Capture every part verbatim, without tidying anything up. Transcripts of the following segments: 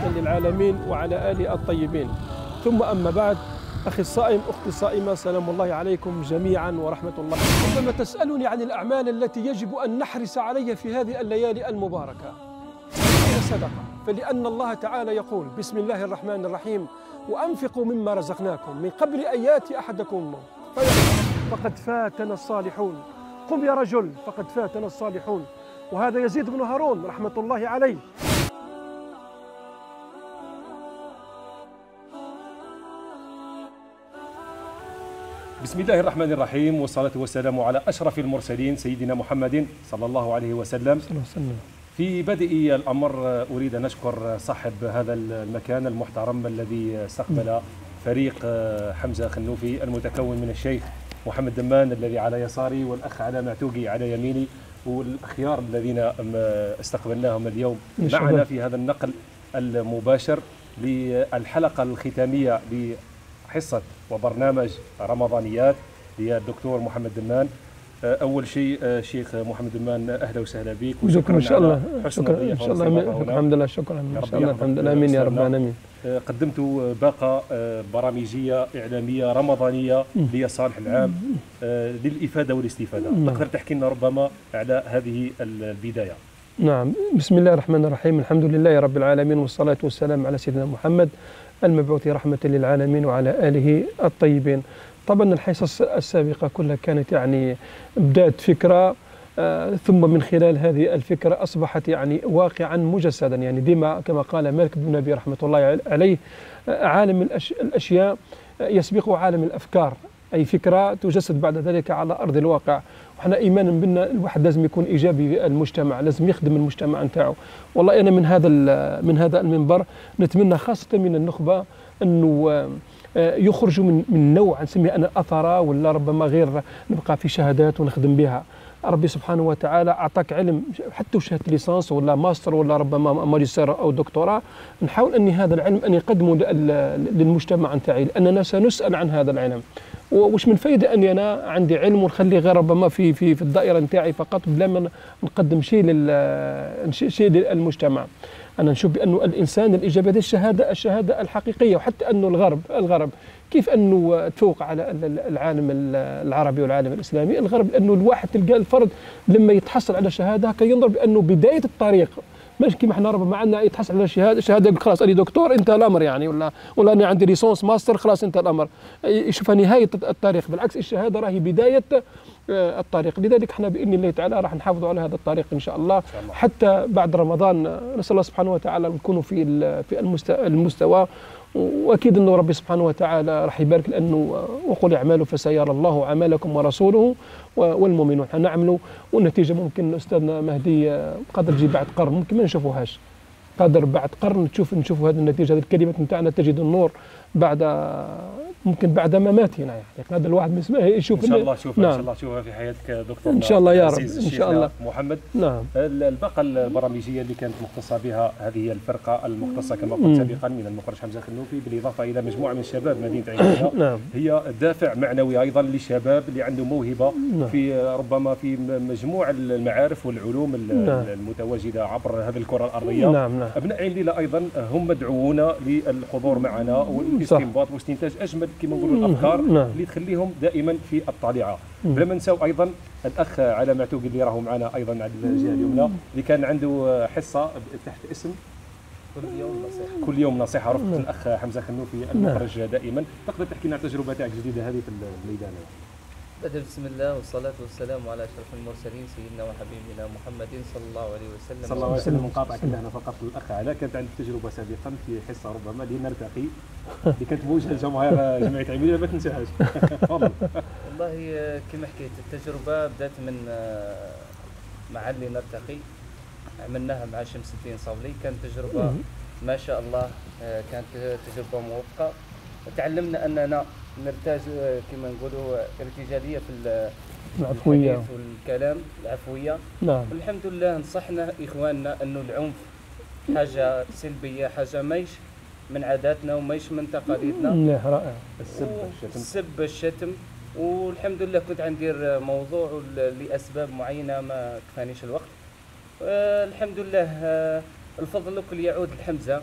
للعالمين وعلى آله الطيبين. ثم أما بعد، أخي الصائم أختي الصائمة، سلام الله عليكم جميعا ورحمة الله. ربما تسألني عن الأعمال التي يجب أن نحرص عليها في هذه الليالي المباركة. هي الصدقة، فلأن الله تعالى يقول بسم الله الرحمن الرحيم: وأنفقوا مما رزقناكم من قبل أن يأتي أحدكم الموت فقد فاتنا الصالحون. قم يا رجل فقد فاتنا الصالحون. وهذا يزيد بن هارون رحمة الله عليه. بسم الله الرحمن الرحيم، والصلاة والسلام على أشرف المرسلين سيدنا محمد صلى الله عليه وسلم. في بدء الأمر أريد أن أشكر صاحب هذا المكان المحترم الذي استقبل فريق حمزة خنوفي المتكون من الشيخ محمد دمان الذي على يساري، والأخ على معتوقي على يميني، والأخيار الذين استقبلناهم اليوم معنا في هذا النقل المباشر للحلقة الختامية لحصة وبرنامج رمضانيات للدكتور محمد دمان. أول شيء شيخ محمد دمان، أهلا وسهلا بك، وشكرا إن شاء الله. شكرا إن شاء الله. الحمد لله، شكرا إن شاء الله. الحمد لله، آمين يا رب العالمين. قدمت باقة برامجية إعلامية رمضانية لصالح العام للإفادة والاستفادة. تقدر تحكي لنا ربما على هذه البداية؟ نعم، بسم الله الرحمن الرحيم، الحمد لله رب العالمين، والصلاة والسلام على سيدنا محمد المبعوث رحمة للعالمين وعلى آله الطيبين. طبعا الحصص السابقة كلها كانت يعني بدأت فكرة، آه ثم من خلال هذه الفكرة أصبحت يعني واقعا مجسدا، يعني ديما كما قال مالك بن نبي رحمة الله عليه: آه عالم الأش الأشياء يسبقه عالم الأفكار، أي فكرة تجسد بعد ذلك على أرض الواقع. وحنا إيمانا بأن الواحد لازم يكون إيجابي في المجتمع، لازم يخدم المجتمع نتاعو. والله أنا من هذا من هذا المنبر نتمنى خاصة من النخبة أنه يخرجوا من من نوع نسميه أنا أثرة، ولا ربما غير نبقى في شهادات ونخدم بها. ربي سبحانه وتعالى أعطاك علم، حتى شهادة ليسانس ولا ماستر ولا ربما ماجستير أو دكتوراه، نحاول أن هذا العلم أن يقدمه للمجتمع نتاعي، لأننا سنسأل عن هذا العلم. وش من فايدة أني أنا عندي علم ونخلي غير ربما في في في الدائرة نتاعي فقط بلا ما نقدم شيء لل شيء للمجتمع. أنا نشوف بأنه الإنسان الإيجابي هذه الشهادة الشهادة الحقيقية، وحتى أنه الغرب الغرب كيف أنه تفوق على العالم العربي والعالم الإسلامي. الغرب أنه الواحد تلقى الفرد لما يتحصل على شهادة كينظر بأنه بداية الطريق، ماشي كيما احنا ربما عندنا يتحصل على شهاده شهاده يقول خلاص أنا دكتور انتهى الامر يعني، ولا ولا انا عندي ليسونس ماستر خلاص انتهى الامر، يشوفها نهايه الطريق. بالعكس الشهاده راهي بدايه الطريق. لذلك احنا باذن الله تعالى راح نحافظوا على هذا الطريق ان شاء الله، حتى بعد رمضان نسال الله سبحانه وتعالى نكونوا في في المستوى. واكيد انه ربي سبحانه وتعالى راح يبارك، لانه وقل اعملوا فسيرى الله عملكم ورسوله والمؤمنون. حنعملوا والنتيجه ممكن استاذنا مهدي قادر تجي بعد قرن، ممكن ما نشوفوهاش، قادر بعد قرن تشوف نشوفوا هذه النتيجه، هذه الكلمه نتاعنا تجد النور بعد ممكن بعد مماتنا يعني. هذا الواحد يشوف ان شاء الله تشوفها. نعم. ان شاء الله تشوفها في حياتك دكتور ان شاء الله يا رب ان شاء الله محمد. نعم. الباقه البرامجيه اللي كانت مختصه بها، هذه هي الفرقه المختصه كما قلت سابقا من المخرج حمزه خنوفي، بالاضافه الى مجموعه من الشباب مدينه عين. نعم. هي دافع معنوي ايضا للشباب اللي عنده موهبه. نعم. في ربما في مجموع المعارف والعلوم نعم. المتواجده عبر هذه الكره الارضيه. نعم. نعم. ابناء عين ليلى ايضا هم مدعوون للحضور معنا والاستنباط واستنتاج اجمل كما نقولوا الافكار نعم. اللي تخليهم دائما في الطالعه. بلا ما نساو ايضا الاخ على معتوقي اللي راهو معنا ايضا على الجهه اليمنى، اللي كان عنده حصه تحت اسم كل يوم نصيحه كل يوم نصيحه رفقه الاخ حمزه خنوفي المخرج دائما. تقدر تحكي لنا عن التجربه تاعك الجديده هذه في الميدان؟ بدأ بسم الله والصلاة والسلام على أشرف المرسلين سيدنا وحبيبنا محمد صلى الله عليه وسلم. صلى الله عليه وسلم. مقاطعة كلنا فقط الأخ علاء، كانت عندك تجربة سابقا في حصة ربما لنرتقي اللي كانت موجهة لجماهير جمعية عميلة ما تنساهاش. تفضل. والله كما حكيت التجربة بدأت من مع اللي نرتقي، عملناها مع شمس الدين صولي، كانت تجربة ما شاء الله، كانت تجربة موفقة. تعلمنا أننا نرتاج كما نقولوا ارتجاليه في العفويه والكلام، العفويه. نعم. والحمد لله نصحنا اخواننا انه العنف حاجه سلبيه، حاجه مايش من عاداتنا ومايش من تقاليدنا. لا رائع. السب الشتم السب الشتم والحمد لله كنت عندير موضوع لاسباب معينه ما كفانيش الوقت. الحمد لله الفضل كل يعود لحمزه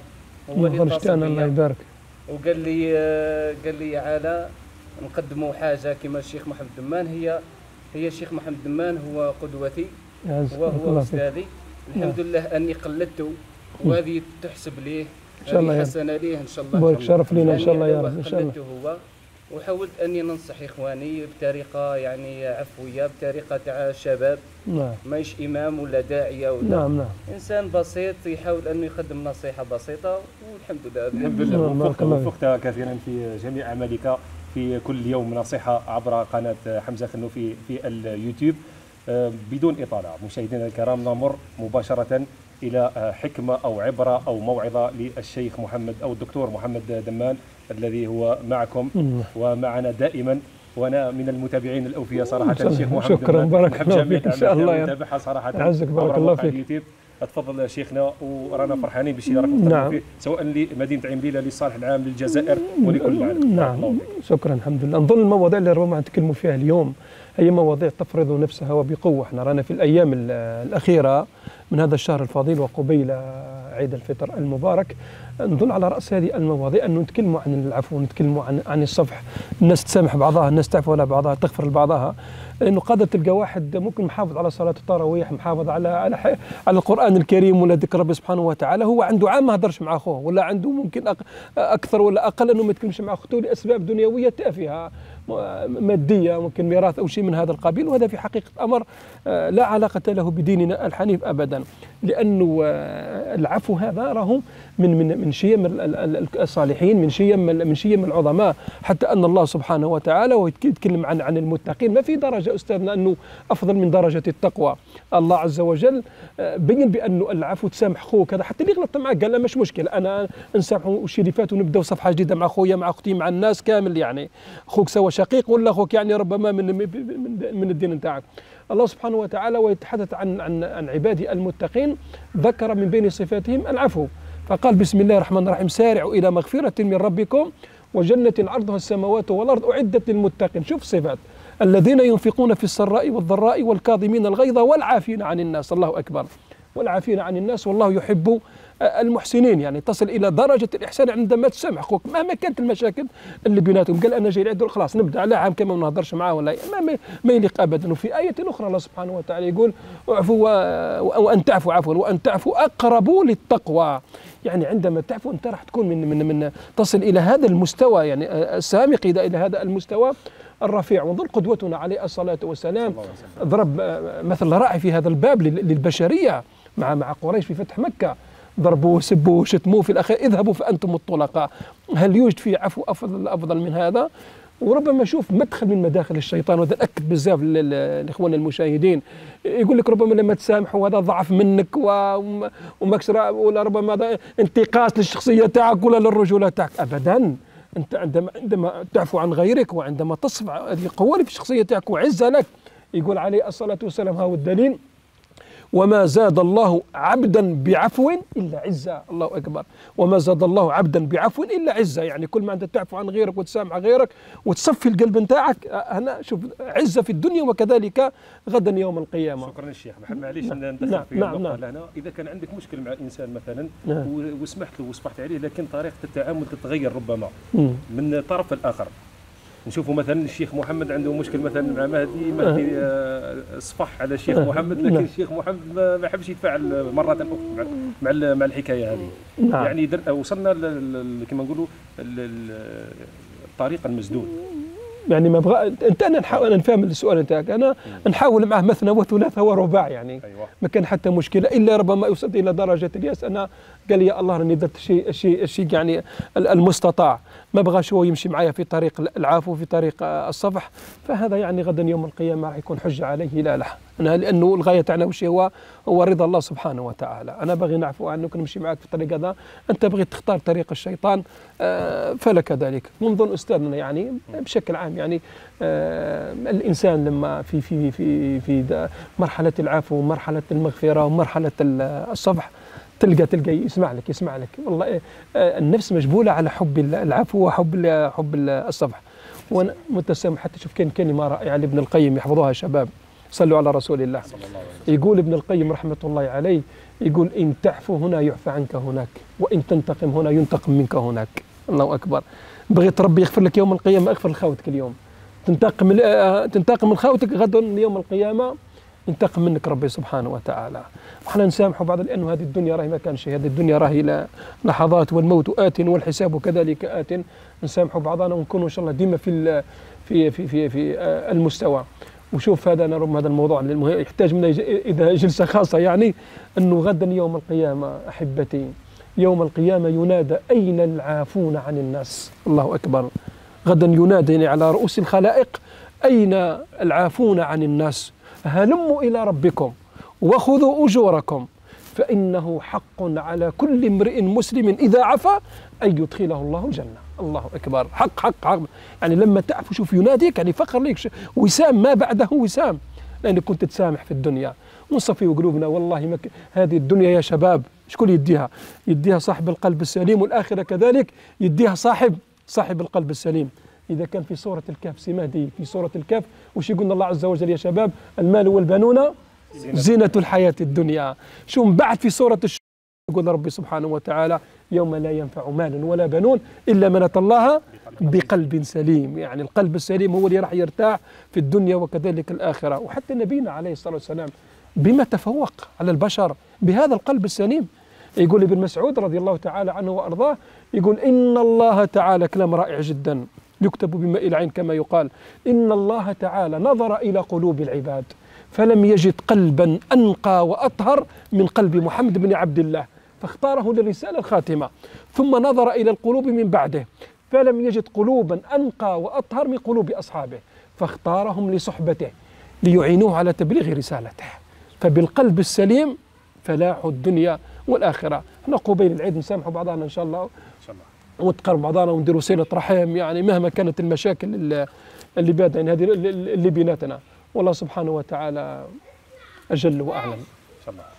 هو اللي اتصل بيا الله يبارك، وقال لي قال لي على نقدموا حاجه كما الشيخ محمد دمان. هي هي الشيخ محمد دمان هو قدوتي وهو استاذي. الحمد لله اني قلدته، وهذه تحسب ليه ان شاء الله، حسنه ليه ان شاء الله. بارك شرف لنا ان شاء الله يا رب ان شاء الله. هو وحاولت اني ننصح اخواني بطريقه يعني عفويه، بطريقه تاع شباب. نعم. ماهيش امام ولا داعيه ولا نعم نعم انسان بسيط يحاول انه يقدم نصيحه بسيطه، والحمد لله. الحمد لله وفقت كثيرا في جميع اعمالك، في كل يوم نصيحه عبر قناه حمزه خنوفي في اليوتيوب. بدون اطاله مشاهدينا الكرام، نمر مباشره الى حكمه او عبره او موعظه للشيخ محمد او الدكتور محمد دمان الذي هو معكم ومعنا دائما، وانا من المتابعين الاوفياء صراحه الشيخ محمد. شكرا، بارك الله فيك ان شاء الله. نتابعها صراحه، يعزك، بارك الله فيك. تفضل شيخنا، ورانا فرحانين بالشيء اللي راكم فيه، سواء لمدينه عمليله للصالح العام للجزائر ولكل العالم. نعم شكرا، الحمد لله. نظن المواضيع اللي ربما نتكلموا فيها اليوم هي مواضيع تفرض نفسها وبقوه. احنا رانا في الايام الاخيره من هذا الشهر الفضيل وقبيل عيد الفطر المبارك، نظن على راس هذه المواضيع انه نتكلموا عن العفو، نتكلموا عن عن الصفح، الناس تسامح بعضها، الناس تعفو على بعضها، تغفر لبعضها. لانه قادر تلقى واحد ممكن محافظ على صلاه التراويح، محافظ على على على القران الكريم ولا ذكر ربي سبحانه وتعالى، هو عنده عام ما هدرش مع اخوه، ولا عنده ممكن اكثر ولا اقل انه ما يتكلمش مع اخته لاسباب دنيويه تافهه ماديه، ممكن ميراث او شيء من هذا القبيل. وهذا في حقيقه امر لا علاقه له بديننا الحنيف ابدا، لانه العفو هذا راهو من من من شيم الصالحين، من شيم من شيم العظماء، حتى ان الله سبحانه وتعالى ويتكلم عن عن المتقين. ما في درجه استاذنا انه افضل من درجه التقوى. الله عز وجل بين بانه العفو تسامح اخوك، هذا حتى اللي غلط معك قال لا مش مشكل، انا نسامحه والشيء اللي فات ونبداو صفحه جديده مع خويا مع اختي مع الناس كامل. يعني اخوك سواء شقيق ولا اخوك يعني ربما من من, من الدين نتاعك. الله سبحانه وتعالى ويتحدث عن عن عن عباده المتقين، ذكر من بين صفاتهم العفو، فقال بسم الله الرحمن الرحيم: سارعوا الى مغفره من ربكم وجنه عرضها السماوات والارض اعدت للمتقين. شوف صفات: الذين ينفقون في السراء والضراء والكاظمين الغيظ والعافين عن الناس. الله اكبر، والعافين عن الناس، والله يحب المحسنين. يعني تصل الى درجه الاحسان عندما تسامح اخوك مهما كانت المشاكل اللي بيناتهم. قال انا جاي العيد خلاص نبدا على عام كما ما نهضرش معاه ولا ما, ما يليق ابدا. وفي ايه اخرى الله سبحانه وتعالى يقول: اعفوا وان تعفوا عفوا وان تعفوا اقرب للتقوى. يعني عندما تعفو انت راح تكون من من من تصل الى هذا المستوى، يعني السامق الى هذا المستوى الرفيع. وانظر قدوتنا عليه الصلاه والسلام ضرب مثل رائع في هذا الباب للبشريه مع مع قريش في فتح مكه، ضربوه وسبوه وشتموه، في الاخير اذهبوا فانتم الطلقاء. هل يوجد في عفو افضل افضل من هذا؟ وربما شوف مدخل من مداخل الشيطان، وهذا اكد بزاف لاخواننا المشاهدين، يقول لك ربما لما تسامحوا هذا ضعف منك ومكسر، ولا ربما هذا انتقاص للشخصيه تاعك ولا للرجوله تاعك. ابدا، انت عندما عندما تعفو عن غيرك وعندما تصف هذه قوه في الشخصيه تاعك وعزه لك، يقول عليه الصلاه والسلام: ها هو الدليل: وما زاد الله عبدا بعفو إلا عزة. الله أكبر، وما زاد الله عبدا بعفو إلا عزة. يعني كل ما أنت تعفو عن غيرك وتسامح غيرك وتصفي القلب نتاعك، هنا شوف عزة في الدنيا وكذلك غدا يوم القيامة. شكرا الشيخ محمد. معليش ندخل نعم في نعم النقطة نعم. هنا. إذا كان عندك مشكل مع إنسان مثلا نعم. وسمحت له وصفحت عليه، لكن طريقة التعامل تتغير ربما مم. من الطرف الآخر. نشوفوا مثلا الشيخ محمد عنده مشكل مثلا مع مهدي، مهدي صفح على الشيخ محمد، لكن الشيخ محمد ما يحبش يتفاعل مرة أخرى مع مع الحكاية هذه. نعم. يعني وصلنا كما نقولوا الطريق المسدود. يعني ما ابغى انت انا نحاول انا نفهم السؤال نتاعك، انا نحاول معه مثنى وثلاثه ورباع، يعني أيوة. ما كان حتى مشكله الا ربما يوصل الى درجه الياس. انا قال يا الله راني درت الشيء الشيء الشيء يعني المستطاع، ما بغاش هو يمشي معايا في طريق العفو في طريق الصفح، فهذا يعني غدا يوم القيامه راح يكون حجه عليه لا لا. أنا لانه الغايه تاعنا وش هو؟ هو رضا الله سبحانه وتعالى. انا باغي نعفو عنك نمشي معك في الطريق هذا، انت بغيت تختار طريق الشيطان فلك ذلك. نظن استاذنا يعني بشكل عام يعني الانسان لما في في في في مرحله العفو ومرحله المغفره ومرحله الصفح تلقى تلقى يسمع لك يسمع لك والله النفس مجبوله على حب العفو وحب حب الصفح. وانا متسامح حتى شوف كان كلمه رائعه لابن القيم يحفظوها شباب، صلوا على رسول الله. يقول ابن القيم رحمه الله عليه، يقول إن تعفو هنا يعفى عنك هناك، وإن تنتقم هنا ينتقم منك هناك. الله أكبر. بغيت ربي يغفر لك يوم القيامة اغفر لخوتك اليوم، تنتقم تنتقم من خوتك غدا يوم القيامة ينتقم منك ربي سبحانه وتعالى. وحنا نسامحوا بعض لأنه هذه الدنيا راهي ما كان شيء، هذه الدنيا راهي لحظات والموت آت والحساب كذلك آت. نسامحوا بعضنا ونكونوا إن شاء الله ديما في في في في, في المستوى. وشوف هذا أنا ربما هذا الموضوع اللي يحتاج منا إذا جلسة خاصة، يعني أنه غدا يوم القيامة أحبتي، يوم القيامة ينادى أين العافون عن الناس. الله أكبر. غدا ينادى يعني على رؤوس الخلائق أين العافون عن الناس، هلموا إلى ربكم وخذوا أجوركم فإنه حق على كل امرئ مسلم إذا عفا أن يدخله الله الجنة. الله أكبر. حق حق حق. يعني لما تعفو شوف يناديك، يعني فخر ليك، وسام ما بعده وسام، لأنك كنت تسامح في الدنيا. ونصفي قلوبنا والله ما ك... هذه الدنيا يا شباب شكون يديها؟ يديها صاحب القلب السليم، والآخرة كذلك يديها صاحب صاحب القلب السليم. إذا كان في سورة الكهف سمادي في سورة الكهف وش يقولنا الله عز وجل يا شباب؟ المال والبنون زينة الحياة الدنيا. شو من بعد في سورة الش يقول ربي سبحانه وتعالى يوم لا ينفع مال ولا بنون إلا من أتى الله بقلب سليم. يعني القلب السليم هو اللي راح يرتاح في الدنيا وكذلك الآخرة. وحتى نبينا عليه الصلاة والسلام بما تفوق على البشر بهذا القلب السليم. يقول ابن مسعود رضي الله تعالى عنه وأرضاه، يقول إن الله تعالى، كلام رائع جدا يكتب بماء العين كما يقال، إن الله تعالى نظر إلى قلوب العباد فلم يجد قلبا أنقى وأطهر من قلب محمد بن عبد الله فاختاره للرسالة الخاتمة، ثم نظر إلى القلوب من بعده فلم يجد قلوبا أنقى وأطهر من قلوب أصحابه فاختارهم لصحبته ليعينوه على تبليغ رسالته. فبالقلب السليم فلاح الدنيا والآخرة. احنا قبيل العيد نسامحوا بعضنا إن شاء الله ونتقرب بعضنا ونديروا صلة رحم، يعني مهما كانت المشاكل اللي بادة يعني هذه اللي بيناتنا، والله سبحانه وتعالى أجل وأعلم. إن شاء الله.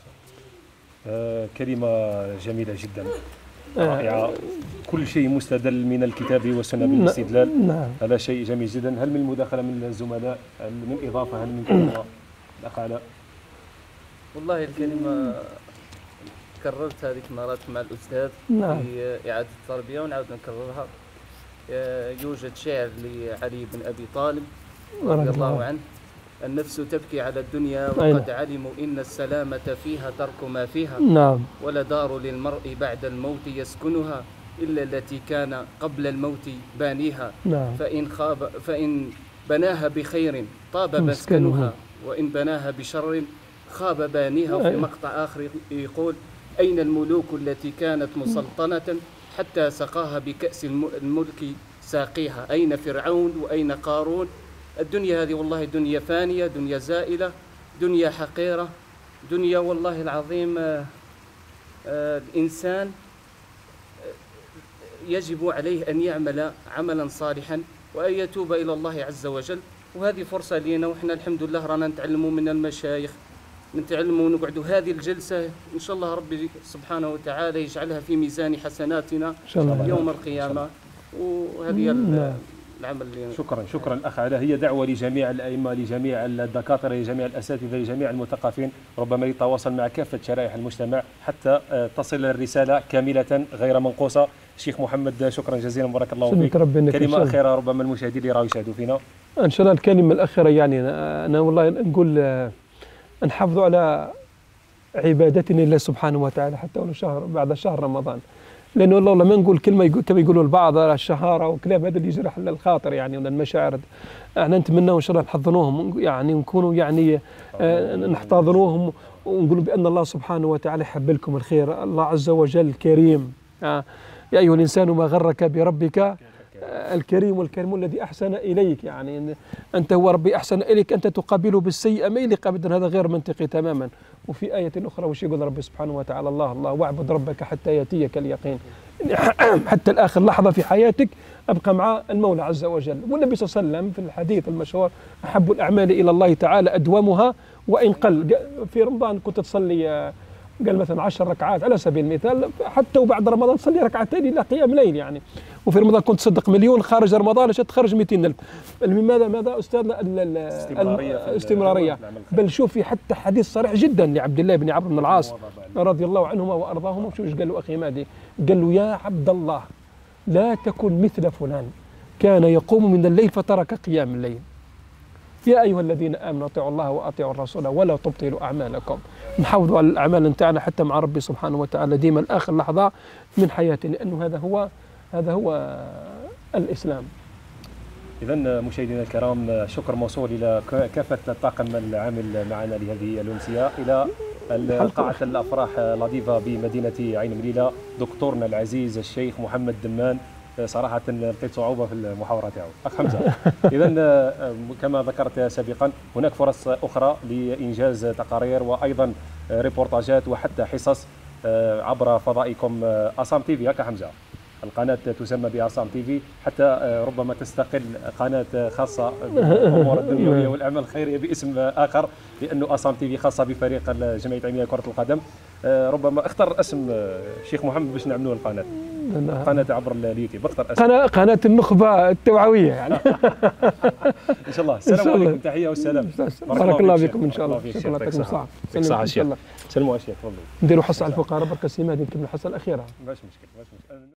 آه كلمة جميلة جدا رائعة. آه كل شيء مستدل من الكتاب والسنة بالاستدلال. نعم. هذا شيء جميل جدا. هل من مداخلة من الزملاء؟ هل من إضافة؟ هل من كلمة؟ الأخ علاء. والله الكلمة كررت هذيك مرات مع الأستاذ. نعم. في إعادة التربية ونعود نكررها. يوجد شعر لعلي بن أبي طالب رضي الله عنه: النفس تبكي على الدنيا وقد أيوة. علموا إن السلامة فيها ترك ما فيها. نعم. ولا دار للمرء بعد الموت يسكنها إلا التي كان قبل الموت بانيها. نعم. فإن خاب فإن بناها بخير طاب مسكنها وإن بناها بشر خاب بانيها. وفي مقطع آخر يقول: أين الملوك التي كانت مسلطنة حتى سقاها بكأس الملك ساقيها؟ أين فرعون وأين قارون؟ الدنيا هذه والله دنيا فانية، دنيا زائلة، دنيا حقيرة، دنيا والله العظيم. آآ آآ الإنسان يجب عليه أن يعمل عملا صالحا وأن يتوب إلى الله عز وجل. وهذه فرصة لنا، وإحنا الحمد لله رانا نتعلموا من المشايخ، نتعلموا ونقعدوا هذه الجلسة إن شاء الله ربي سبحانه وتعالى يجعلها في ميزان حسناتنا يوم القيامة. وهذه العمل اللي شكرا شكرا أخ علاء. هي دعوة لجميع الأئمة، لجميع الدكاترة، لجميع الأساتذة، لجميع المثقفين، ربما يتواصل مع كافة شرائح المجتمع حتى تصل الرسالة كاملة غير منقوصة. شيخ محمد شكرا جزيلا، بارك الله فيك. كلمة أخيرة ربما المشاهدين اللي راهو يشاهدوا فينا. إن شاء الله الكلمة الأخيرة يعني أنا والله نقول نحافظوا على عبادتنا لله سبحانه وتعالى حتى ولو شهر بعد شهر رمضان، لأنه والله لما نقول كلمة يقول كما يقولوا البعض الشهارة وكلام هذا اللي يجرح الخاطر يعني ولا المشاعر. احنا نتمنى وإن شاء الله نحضنوهم يعني ونكونوا يعني آه نحتضنوهم ونقولوا بأن الله سبحانه وتعالى يحب لكم الخير. الله عز وجل كريم. آه يا أيها الإنسان ما غرك بربك الكريم والكريم الذي أحسن إليك. يعني أنت هو ربي أحسن إليك، أنت تقابله بالسيئة ما يليق أبدا، هذا غير منطقي تماما. وفي آية أخرى وش يقول ربي سبحانه وتعالى: الله الله واعبد ربك حتى يأتيك اليقين. حتى الآخر لحظة في حياتك أبقى مع المولى عز وجل. والنبي صلى الله عليه وسلم في الحديث المشهور: أحب الأعمال إلى الله تعالى أدومها وإن قل. في رمضان كنت تصلي قال مثلا عشر ركعات على سبيل المثال، حتى وبعد رمضان تصلي ركعتين إلى قيام ليل يعني. وفي رمضان كنت تصدق مليون، خارج رمضان تخرج مئتين ألف. لماذا ماذا أستاذنا؟ الاستمرارية. الاستمرارية. بل شوفي حتى حديث صريح جدا لعبد الله بن عمرو بن العاص رضي الله عنهما وارضاهما. شو قال له اخي مهدي؟ قال له يا عبد الله لا تكن مثل فلان كان يقوم من الليل فترك قيام الليل. يا ايها الذين امنوا اطيعوا الله واطيعوا الرسول ولا تبطلوا اعمالكم. نحافظوا على الاعمال نتاعنا حتى مع ربي سبحانه وتعالى ديما لاخر لحظه من حياتنا، لانه هذا هو هذا هو الاسلام. إذا مشاهدينا الكرام، شكر موصول إلى كافة الطاقم العامل معنا لهذه الأمسية، إلى قاعة الأفراح لطيفة بمدينة عين مليلة، دكتورنا العزيز الشيخ محمد دمان. صراحة لقيت صعوبة في المحاورة تاعو أخ حمزة. إذا كما ذكرت سابقا هناك فرص أخرى لإنجاز تقارير وأيضا ريبورتاجات وحتى حصص عبر فضائكم أصام تي في. هكا حمزة، القناة تسمى بأصام تي في، حتى ربما تستقل قناة خاصة بالأمور الدنيوية والأعمال الخيرية باسم آخر، لأنه أصام تي في خاصة بفريق الجمعية العلمية كرة القدم. ربما اختر اسم الشيخ محمد باش نعملوا القناة قناة عبر اليوتيوب. اختر اسم قناة قناة النخبة التوعوية يعني. إن شاء الله. السلام عليكم، تحية والسلام. بارك الله فيكم إن شاء الله. شكرا لك الصحة. سلموا على الشيخ، تفضلوا. نديروا حصة على الفقراء برك سي مهدي نكمل الحصة الأخيرة. ماشي مشكل ماشي مشكل.